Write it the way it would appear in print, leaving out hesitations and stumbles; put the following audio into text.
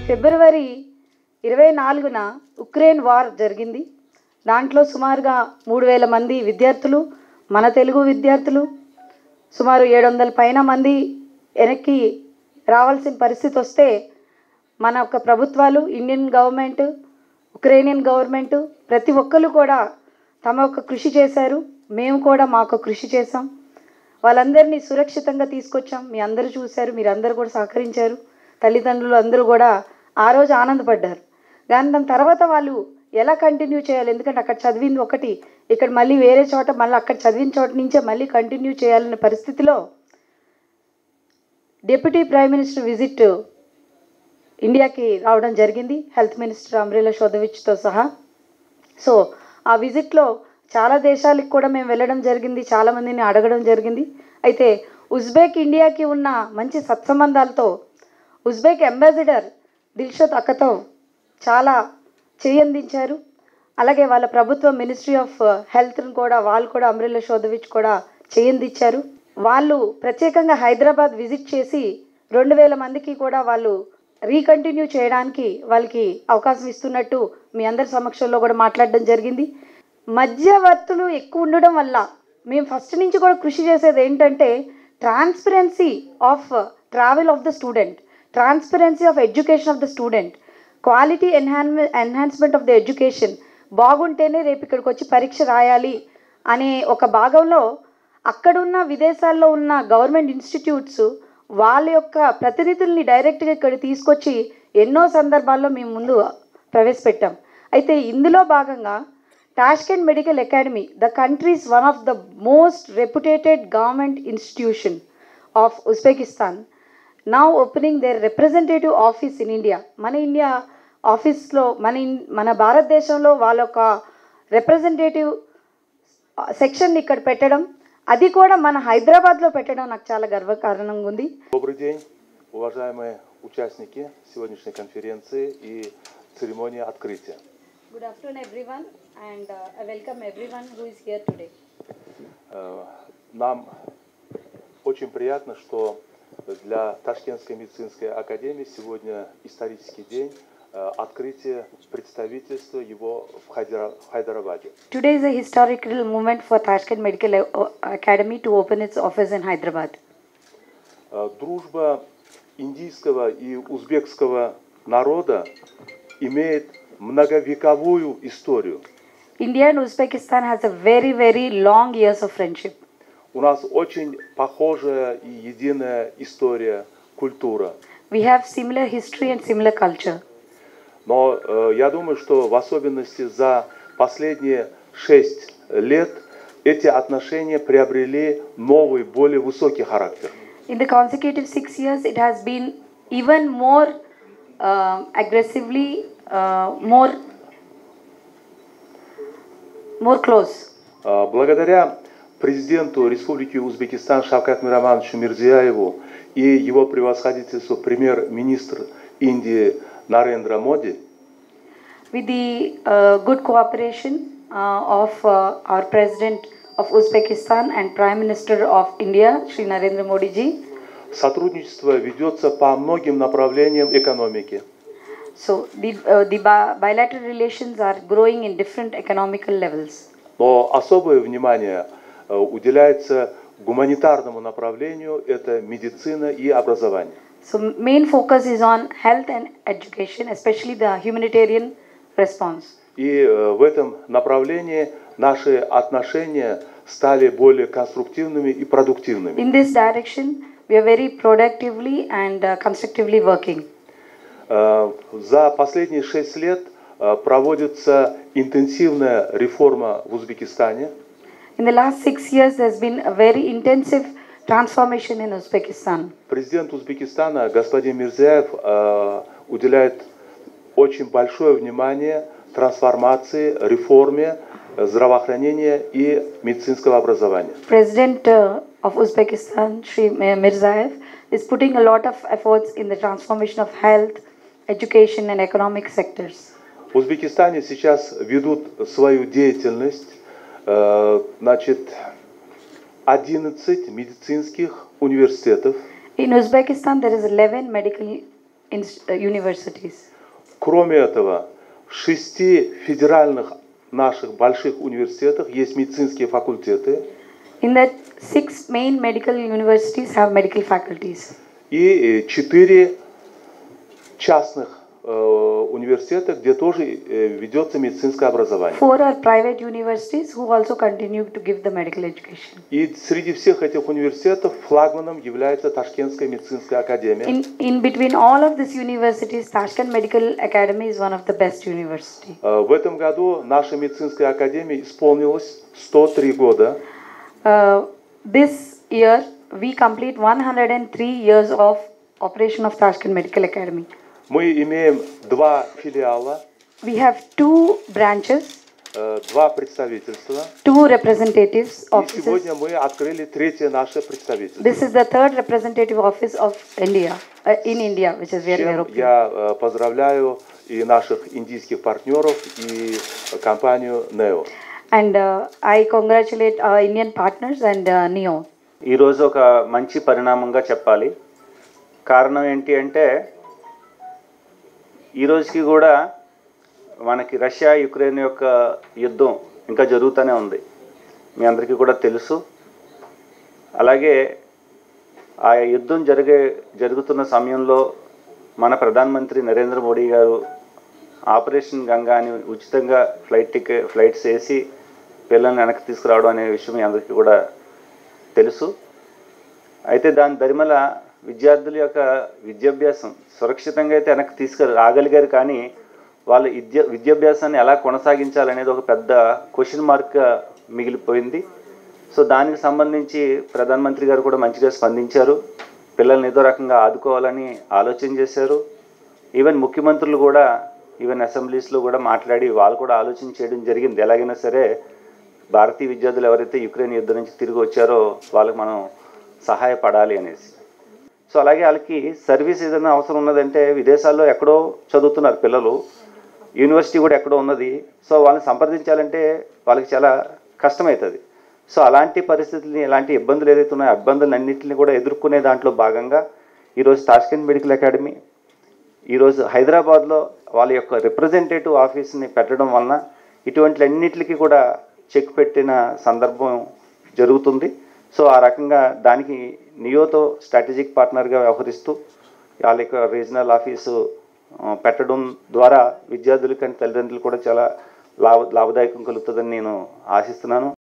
ఫిబ్రవరి 24న Ukraine war జరిగింది. దాంట్లో సుమారుగా 3000 మంది విద్యార్థులు, మన తెలుగు విద్యార్థులు, సుమారు 700 పైన మంది వెనక్కి రావాల్సిన పరిస్థితి వస్తే మన యొక్క ప్రభుత్వాలు, ఇండియన్ గవర్నమెంట్, ఉక్రెయినియన్ గవర్నమెంట్ ప్రతి ఒక్కరు కూడా తమ యొక్క కృషి చేశారు. మేము కూడా మాకు కృషి చేసాం. వాళ్ళందరినీ సురక్షితంగా తీసుకొచ్చాం. మీ అందరూ చూశారు, మీరందరూ కూడా సహకరించారు. తల్లిదండ్రులు అందరూ కూడా ఆ రోజు ఆనందపడ్డారు. కానీ దాని తర్వాత వాళ్ళు ఎలా కంటిన్యూ చేయాలి, ఎందుకంటే అక్కడ చదివింది ఒకటి, ఇక్కడ మళ్ళీ వేరే చోట మళ్ళీ అక్కడ చదివిన చోట నుంచే మళ్ళీ కంటిన్యూ చేయాలనే పరిస్థితిలో డిప్యూటీ ప్రైమ్ మినిస్టర్ విజిట్ ఇండియాకి రావడం జరిగింది, హెల్త్ మినిస్టర్ అమ్రీలా షోదవిచ్తో సహా. సో ఆ విజిట్లో చాలా దేశాలకు కూడా మేము వెళ్ళడం జరిగింది, చాలామందిని అడగడం జరిగింది. అయితే ఉజ్బెక్ ఇండియాకి ఉన్న మంచి సత్సంబంధాలతో ఉజ్బెక్ అంబాసిడర్ దిల్షద్ అక్కతో చాలా చేయందించారు. అలాగే వాళ్ళ ప్రభుత్వం మినిస్ట్రీ ఆఫ్ హెల్త్ని కూడా వాళ్ళు కూడా అమ్రీలా షోదవిచ్ కూడా చేయందించారు. వాళ్ళు ప్రత్యేకంగా హైదరాబాద్ విజిట్ చేసి 2000 మందికి కూడా వాళ్ళు రీకంటిన్యూ చేయడానికి వాళ్ళకి అవకాశం ఇస్తున్నట్టు మీ అందరి సమక్షంలో కూడా మాట్లాడడం జరిగింది. మధ్యవర్తులు ఎక్కువ ఉండడం వల్ల మేము ఫస్ట్ నుంచి కూడా కృషి చేసేది ఏంటంటే transparency of travel of the student, transparency of education of the student, quality enhancement of the education బాగుంటేనే రేపు ఇక్కడికి వచ్చి పరీక్ష రాయాలి అనే ఒక భాగంలో అక్కడున్న విదేశాల్లో ఉన్న గవర్నమెంట్ ఇన్స్టిట్యూట్స్ వాళ్ళ యొక్క ప్రతినిధుల్ని డైరెక్ట్గా ఇక్కడ తీసుకొచ్చి ఎన్నో సందర్భాల్లో మేము ముందు ప్రవేశపెట్టాం. అయితే ఇందులో భాగంగా Tashkent medical academy, the country's one of the most reputed government institution of Uzbekistan now opening their representative office in India. మన ఇండియా ఆఫీస్లో మన భారతదేశంలో వాళ్ళ యొక్క రిప్రజెంటేటివ్ సెక్షన్ ఇక్కడ పెట్టడం, అది కూడా మన హైదరాబాద్లో పెట్టడం నాకు చాలా గర్వకారణంగా ఉంది. Добрый день, уважаемые участники сегодняшней конференции и церемонии открытия. Good afternoon everyone and I welcome everyone who is here today. Нам очень приятно, что для Ташкентской медицинской академии сегодня исторический день, открытие представительства его в Хайдарабаде. Today is a historical moment for Tashkent Medical Academy to open its office in Hyderabad. Дружба индийского и узбекского народа имеет многовековую историю. India and Uzbekistan has a very long years of friendship. У нас очень похожая и единая история, культура. We have similar history and similar culture. Но я думаю, что в особенности за последние 6 лет эти отношения приобрели новый, более высокий характер. In the consecutive 6 years, it has been even more aggressively, more close. Благодаря президенту Республики Узбекистан Шавкат Миромоновичу Мирзияеву и его превосходительству премьер-министр Индии Нарендра Моди, with the good cooperation of our President of Uzbekistan and Prime Minister of India, Shri Narendra Modi ji. Сотрудничество ведется по многим направлениям экономики. So the bilateral relations are growing in different economical levels. Но особое внимание уделяется гуманитарному направлению, это медицина и образование. So main focus is on health and education, especially the humanitarian response. И в этом направлении наши отношения стали более конструктивными и продуктивными. In this direction, we are very productively and constructively working. За последние 6 лет проводится интенсивная реформа в Узбекистане. In the last 6 years, there's been a very intensive transformation in Uzbekistan. Президент Узбекистана господин Мирзияев уделяет очень большое внимание трансформации, реформе здравоохранения и медицинского образования. President of Uzbekistan, Shri Mirzayev, is putting a lot of efforts in the transformation of health, education and economic sectors. В Узбекистане сейчас ведут свою деятельность, значит, 11 медицинских университетов. In Uzbekistan, there is 11 medical universities. Кроме этого, в 6 федеральных наших больших университетах есть медицинские факультеты. In that, 6 main medical universities have medical faculties. И 4 частных университета, где тоже ведется медицинское образование. 4 are private universities who also continue to give the medical education. И среди всех этих университетов флагманом является Ташкентская медицинская академия. In between all of these universities, Tashkent Medical Academy is one of the best university. В этом году наша медицинская академия исполнилось 103 года. This year, we complete 103 years of operation of Tashkent Medical Academy. Мы имеем 2 филиала, We have 2 branches, 2 представительства. 2 representatives И offices. сегодня мы открыли 3-е наше представительство. This is the 3rd representative office of India, in India, which is very Чем European. я поздравляю и наших индийских партнеров, и компанию NEO. And I congratulate our Indian partners and NEO. ఈరోజు ఒక మంచి పరిణామంగా చెప్పాలి. కారణం ఏంటి అంటే ఈ రోజుకి కూడా మనకి రష్యా యుక్రెయిన్ యొక్క యుద్ధం ఇంకా జరుగుతూనే ఉంది. మీ అందరికీ కూడా తెలుసు. అలాగే ఆ యుద్ధం జరుగుతున్న సమయంలో మన ప్రధానమంత్రి నరేంద్ర మోడీ గారు ఆపరేషన్ గంగా అని ఉచితంగా ఫ్లైట్స్ వేసి పిల్లల్ని వెనక్కి తీసుకురావడం అనే విషయం మీ అందరికీ కూడా తెలుసు. అయితే దాని దరిమల విద్యార్థుల యొక్క విద్యాభ్యాసం సురక్షితంగా అయితే వెనక్కి రాగలిగారు, కానీ వాళ్ళ విద్యాభ్యాసాన్ని ఎలా కొనసాగించాలనేది ఒక పెద్ద క్వశ్చన్ మార్క్గా మిగిలిపోయింది. సో దానికి సంబంధించి ప్రధానమంత్రి గారు కూడా మంచిగా స్పందించారు. పిల్లల్ని ఏదో రకంగా ఆదుకోవాలని ఆలోచన చేశారు. ఈవెన్ ముఖ్యమంత్రులు కూడా ఈవెన్ అసెంబ్లీస్లో కూడా మాట్లాడి వాళ్ళు కూడా ఆలోచన చేయడం జరిగింది. ఎలాగైనా సరే భారతీయ విద్యార్థులు ఎవరైతే యుక్రెయిన్ యుద్ధం నుంచి తిరిగి వచ్చారో వాళ్ళకి మనం సహాయపడాలి అనేసి. సో అలాగే వాళ్ళకి సర్వీస్ ఏదైనా అవసరం ఉన్నదంటే విదేశాల్లో ఎక్కడో చదువుతున్నారు పిల్లలు, యూనివర్సిటీ కూడా ఎక్కడో ఉన్నది. సో వాళ్ళని సంప్రదించాలంటే వాళ్ళకి చాలా కష్టమవుతుంది. సో అలాంటి పరిస్థితుల్ని, ఎలాంటి ఇబ్బందులు ఏదైతే ఉన్నాయో ఆ ఇబ్బందులన్నింటినీ కూడా ఎదుర్కొనే దాంట్లో భాగంగా ఈరోజు తాష్కెంట్ మెడికల్ అకాడమీ ఈరోజు హైదరాబాద్లో వాళ్ళ యొక్క రిప్రజెంటేటివ్ ఆఫీస్ని పెట్టడం వలన ఇటువంటిలన్నిటికీ కూడా చెక్ పెట్టిన సందర్భం జరుగుతుంది. సో ఆ రకంగా దానికి నియోతో స్ట్రాటజిక్ పార్ట్నర్గా వ్యవహరిస్తూ వాళ్ళ యొక్క రీజనల్ ఆఫీసు పెట్టడం ద్వారా విద్యార్థులు కానీ తల్లిదండ్రులు కూడా చాలా లాభదాయకం కలుగుతుందని నేను ఆశిస్తున్నాను.